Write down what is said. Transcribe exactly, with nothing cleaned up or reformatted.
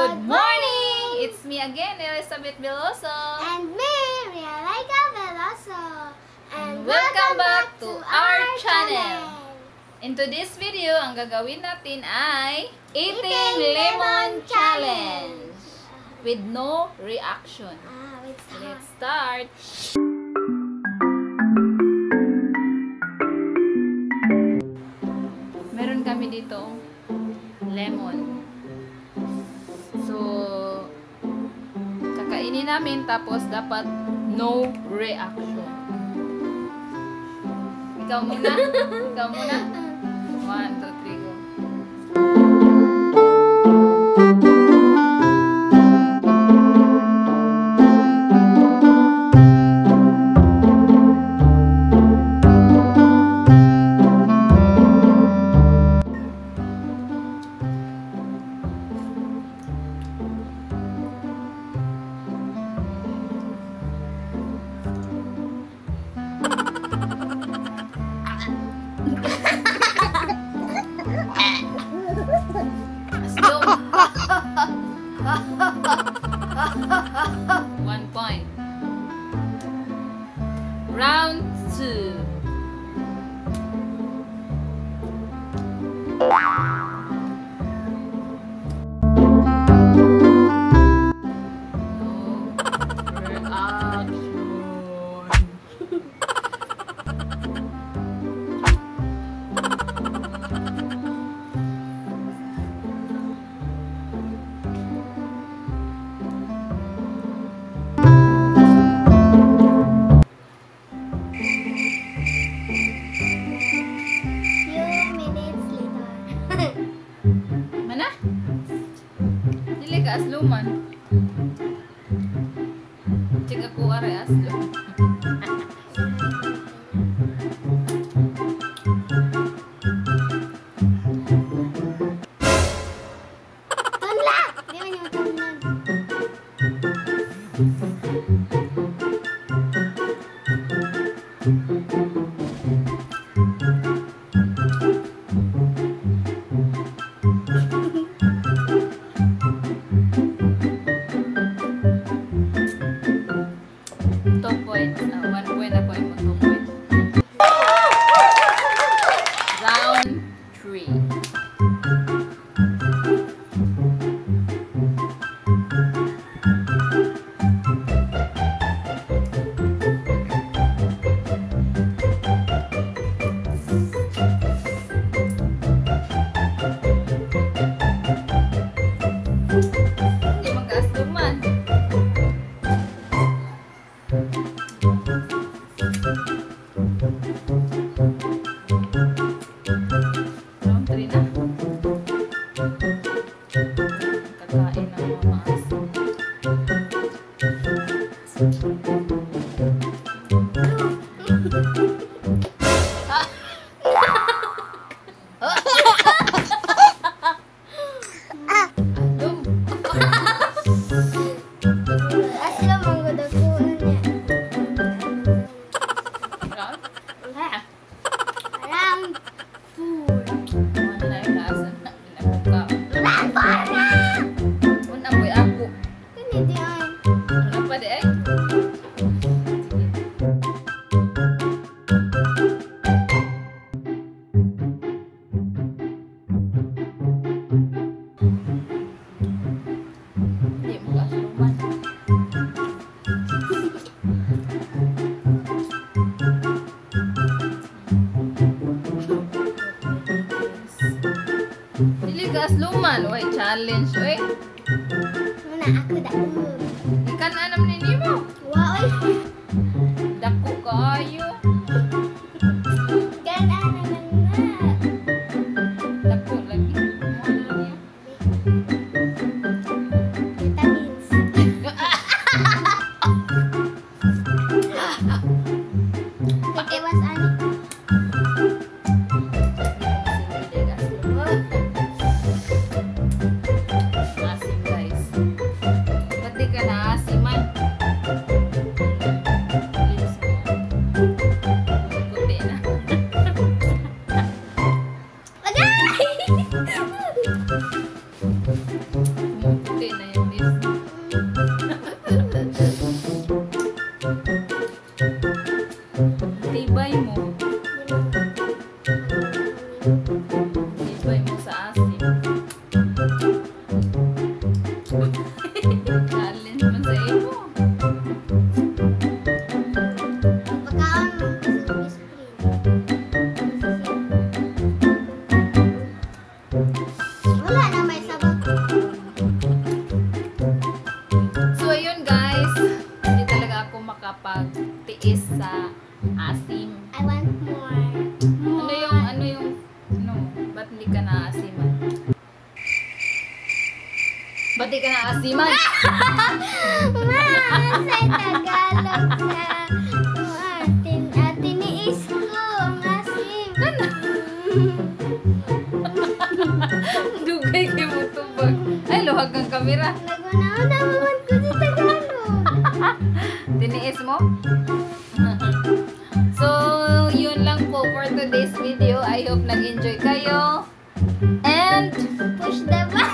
Good morning! It's me again, Elizabeth Veloso. And me, Rhea Lyka Veloso. And welcome back to our channel. In today's video, ang gagawin natin ay Eating Lemon Challenge with no reaction. Ah, let's start. Let's start. Meron kami dito lemon. So, kakainin namin tapos dapat no reaction. Ikaw muna. Ikaw muna. One, two, three, go. One point. Round two. Asluman. Cik aku are aslu. Tunla! Di ba niyo tunlan? Luman, why challenge, oy? Muna ako dako. Ikan anam nini mo. Wa oy. Dako kayo. Gan ana lang na. Dako lagi. Mo lagi. Vitamins. Pakiwas ani. Puti na. Bati ka na asiman. Ma, sa Tagalog sa atin, atin ni Isko, ang asim. Dugay kay mo tubag. Ay, luhag ang kamera. Naguna-una naman ko sa Tagalog. Tiniis mo? So, yun lang po for today's video. I hope nag-enjoy kayo. And Push the button.